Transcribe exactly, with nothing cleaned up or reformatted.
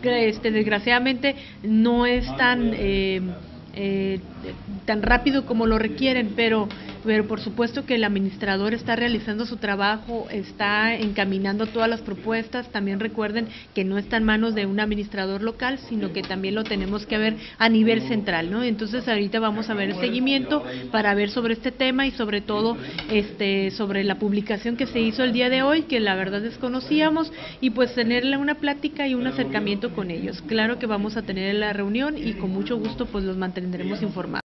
este, desgraciadamente no es tan eh, eh, tan rápido como lo requieren, pero pero por supuesto que el administrador está realizando su trabajo, está encaminando todas las propuestas. También recuerden que no está en manos de un administrador local, sino que también lo tenemos que ver a nivel central, ¿no? Entonces ahorita vamos a ver el seguimiento para ver sobre este tema y sobre todo este sobre la publicación que se hizo el día de hoy, que la verdad desconocíamos, y pues tenerle una plática y un acercamiento con ellos. Claro que vamos a tener la reunión y con mucho gusto pues los mantendremos informados.